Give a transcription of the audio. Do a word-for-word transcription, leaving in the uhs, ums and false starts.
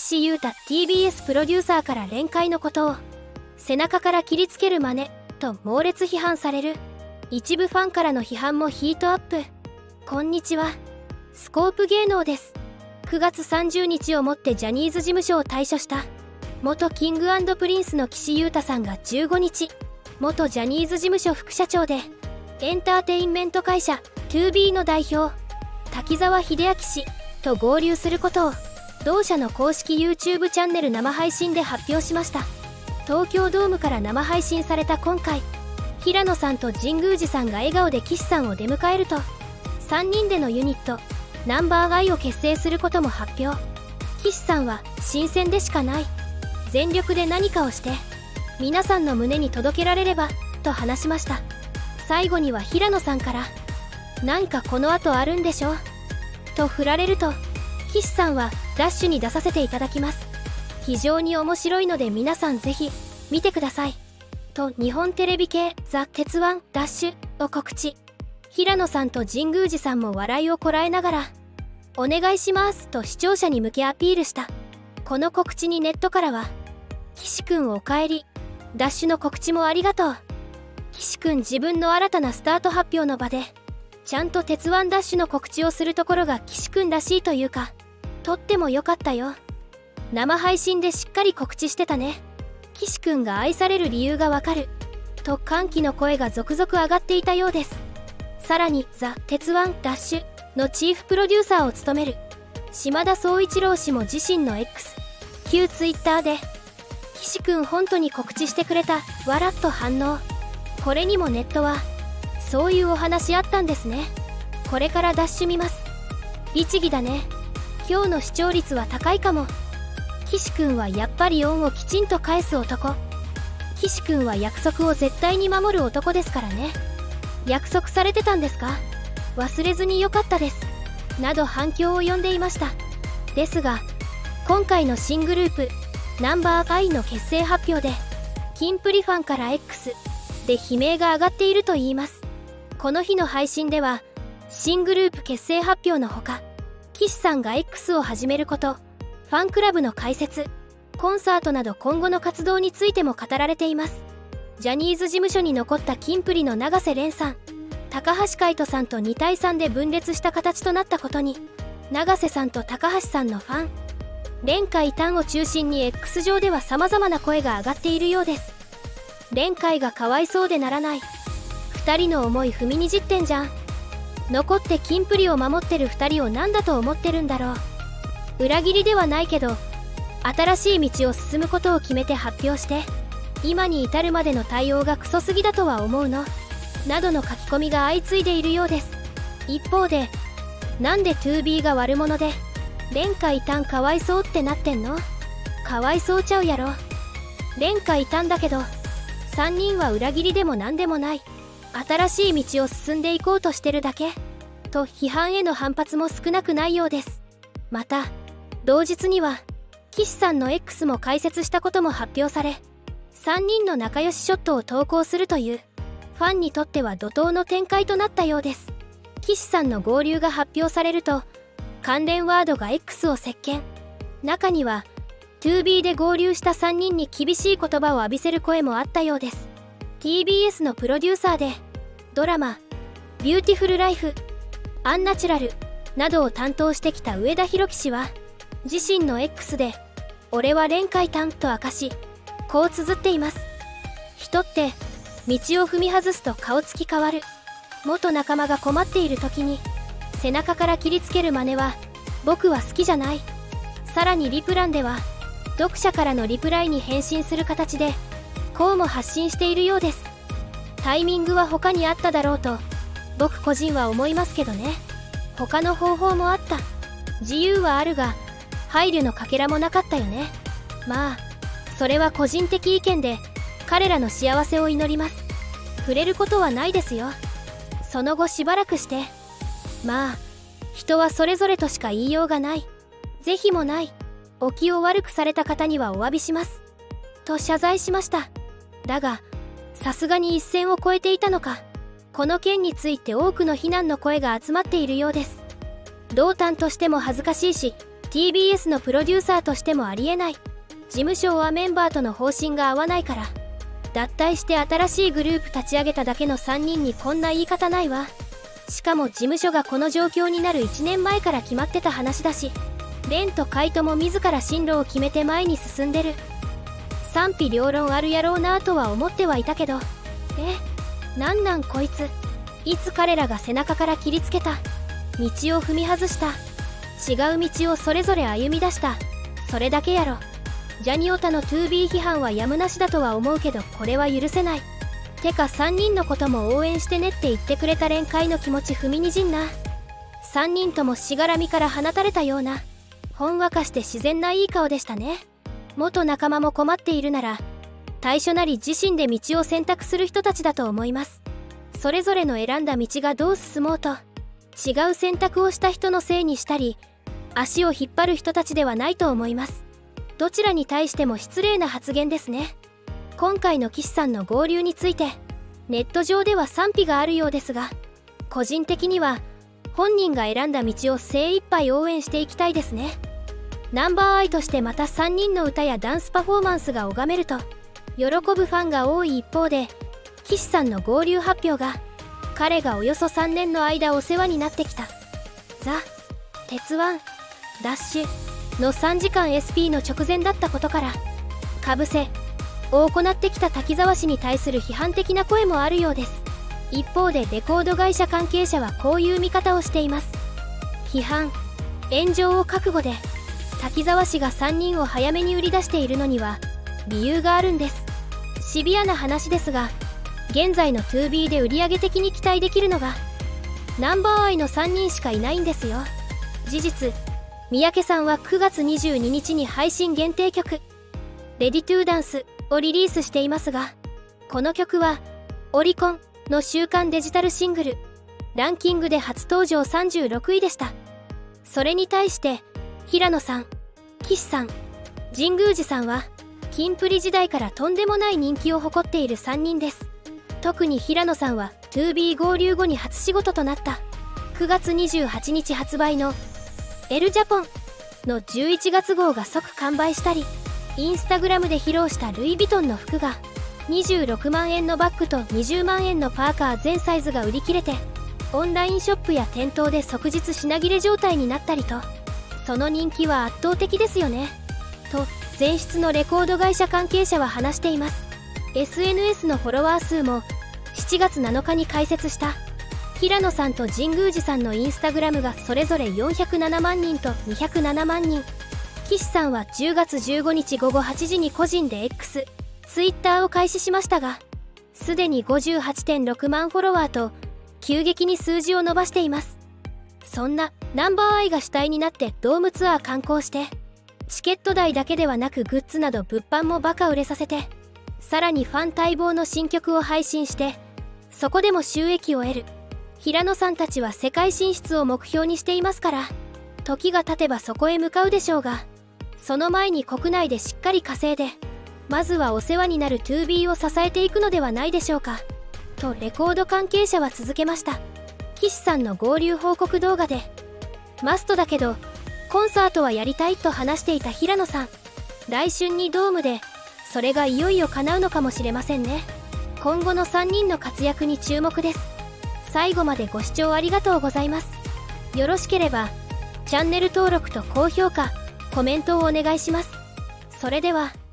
岸優太 ティービーエス プロデューサーから連会のことを背中から切りつける真似と猛烈批判される。一部ファンからの批判もヒートアップ。こんにちは、スコープ芸能です。くがつさんじゅうにちをもってジャニーズ事務所を退所した元キング&プリンスの岸優太さんがじゅうごにち、元ジャニーズ事務所副社長でエンターテインメント会社 ツービー の代表滝沢秀明氏と合流することを同社の公式 YouTube チャンネル生配信で発表しました。東京ドームから生配信された今回、平野さんと神宮寺さんが笑顔で岸さんを出迎えると、さんにんでのユニットナンバーガイを結成することも発表。岸さんは新鮮でしかない、全力で何かをして皆さんの胸に届けられればと話しました。最後には平野さんから「なんかこの後あるんでしょ?」と振られると、岸さんは「ダッシュに出させていただきます、非常に面白いので皆さんぜひ見てください」と日本テレビ系「ザ・鉄腕ダッシュ」を告知。平野さんと神宮寺さんも笑いをこらえながら「お願いします」と視聴者に向けアピールした。この告知にネットからは「岸くんおかえり、ダッシュの告知もありがとう、岸くん自分の新たなスタート発表の場でちゃんと鉄腕ダッシュの告知をするところが岸くんらしいというか、とっても良かったよ、生配信でしっかり告知してたね、岸くんが愛される理由がわかる」と歓喜の声が続々上がっていたようです。さらにザ・鉄腕ダッシュのチーフプロデューサーを務める島田宗一郎氏も自身の X 旧 Twitter で「岸くん本当に告知してくれたわら」と反応。これにもネットは「そういうお話あったんですね、これからダッシュ見ます、律儀だね、今日の視聴率は高いかも、岸くんはやっぱり恩をきちんと返す男、岸くんは約束を絶対に守る男ですからね、約束されてたんですか、忘れずによかったです」など反響を呼んでいました。ですが今回の新グループナンバーガイの結成発表でキンプリファンから X で悲鳴が上がっているといいます。この日の配信では新グループ結成発表のほか、岸さんが X を始めること、ファンクラブの開設、コンサートなど今後の活動についても語られています。ジャニーズ事務所に残ったキンプリの永瀬廉さん、高橋海人さんとにたいさんで分裂した形となったことに、永瀬さんと高橋さんのファン連海丹を中心に X 上では様々な声が上がっているようです。連海がかわいそうでならない、ふたりの思い踏みにじってんじゃん、残ってキンプリを守ってるふたりを何だと思ってるんだろう、裏切りではないけど新しい道を進むことを決めて発表して今に至るまでの対応がクソすぎだとは思うのなどの書き込みが相次いでいるようです。一方でなんで ツービー が悪者で連海丹かわいそうってなってんの、かわいそうちゃうやろ、連海丹だけどさんにんは裏切りでも何でもない、新しい道を進んでいこうとしてるだけと批判への反発も少なくないようです。また同日には岸さんの X も開設したことも発表され、さんにんの仲良しショットを投稿するというファンにとっては怒涛の展開となったようです。岸さんの合流が発表されると関連ワードが X を席巻。中には ツービー で合流したさんにんに厳しい言葉を浴びせる声もあったようです。 ティービーエス のプロデューサーでドラマ「ビューティフルライフ」「アンナチュラル」などを担当してきた上田裕樹氏は自身の X で「俺は連海丹」と明かし、こう綴っています。人って道を踏み外すと顔つき変わる。元仲間が困っている時に背中から切りつける真似は僕は好きじゃない。さらにリプランでは読者からのリプライに返信する形でこうも発信しているようです。タイミングは他にあっただろうと僕個人は思いますけどね。他の方法もあった。自由はあるが配慮のかけらもなかったよね。まあそれは個人的意見で彼らの幸せを祈ります。触れることはないですよ。その後しばらくしてまあ人はそれぞれとしか言いようがない。是非もない。お気を悪くされた方にはお詫びしますと謝罪しました。だがさすがに一線を越えていたのか、この件について多くの非難の声が集まっているようです。同担としても恥ずかしいしティービーエス のプロデューサーとしてもありえない。事務所はメンバーとの方針が合わないから脱退して新しいグループ立ち上げただけのさんにんにこんな言い方ないわ。しかも事務所がこの状況になるいちねんまえから決まってた話だし、レンとカイトも自ら進路を決めて前に進んでる。賛否両論あるやろうなとは思ってはいたけど、え、なんなんこいつ、いつ彼らが背中から切りつけた、道を踏み外した、違う道をそれぞれ歩み出した、それだけやろ。ジャニオタの トゥービー 批判はやむなしだとは思うけど、これは許せない。てかさんにんのことも応援してねって言ってくれた連会の気持ち踏みにじんな。さんにんともしがらみから放たれたような、ほんわかして自然ないい顔でしたね。元仲間も困っているなら対処なり自身で道を選択する人たちだと思います。それぞれの選んだ道がどう進もうと、違う選択をした人のせいにしたり足を引っ張る人たちではないと思います。どちらに対しても失礼な発言ですね。今回の岸さんの合流についてネット上では賛否があるようですが、個人的には本人が選んだ道を精一杯応援していきたいですね。ナンバーアイとしてまたさんにんの歌やダンスパフォーマンスが拝めると喜ぶファンが多い一方で、岸さんの合流発表が彼がおよそさんねんの間お世話になってきたザ・鉄腕ダッシュのさんじかん エスピー の直前だったことから、かぶせを行ってきた滝沢氏に対する批判的な声もあるようです。一方でレコード会社関係者はこういう見方をしています。批判炎上を覚悟で滝沢氏がさんにんを早めに売り出しているのには理由があるんです。シビアな話ですが、現在の トゥービー で売上的に期待できるのがナンバーアイのさんにんしかいないんですよ。事実三宅さんはくがつにじゅうににちに配信限定曲「レディトゥーダンス」をリリースしていますが、この曲はオリコンの週間デジタルシングルランキングで初登場さんじゅうろくいでした。それに対して平野さん、岸さん、神宮寺さんはキンプリ時代からとんでもない人気を誇っているさんにんです。特に平野さんは トゥービー 合流後に初仕事となったくがつにじゅうはちにち発売の「エルジャポン」のじゅういちがつ号が即完売したり、インスタグラムで披露したルイ・ヴィトンの服がにじゅうろくまんえんのバッグとにじゅうまんえんのパーカー全サイズが売り切れて、オンラインショップや店頭で即日品切れ状態になったりと、その人気は圧倒的ですよねと前室のレコード会社関係者は話しています。 エスエヌエス のフォロワー数もしちがつなのかに開設した平野さんと神宮寺さんのインスタグラムがそれぞれよんひゃくななまんにんとにひゃくななまんにん、岸さんはじゅうがつじゅうごにちごごはちじに個人で X、Twitter を開始しましたが、すでに ごじゅうはちてんろくまんフォロワーと急激に数字を伸ばしています。そんなナンバーアイが主体になってドームツアー観光して、チケット代だけではなくグッズなど物販もバカ売れさせて、さらにファン待望の新曲を配信して、そこでも収益を得る。平野さんたちは世界進出を目標にしていますから、時が経てばそこへ向かうでしょうが、その前に国内でしっかり稼いで、まずはお世話になる トゥービー を支えていくのではないでしょうかとレコード関係者は続けました。岸さんの合流報告動画で、マストだけどコンサートはやりたいと話していた平野さん、来春にドームでそれがいよいよ叶うのかもしれませんね。今後のさんにんの活躍に注目です。最後までご視聴ありがとうございます。よろしければチャンネル登録と高評価、コメントをお願いします。それでは。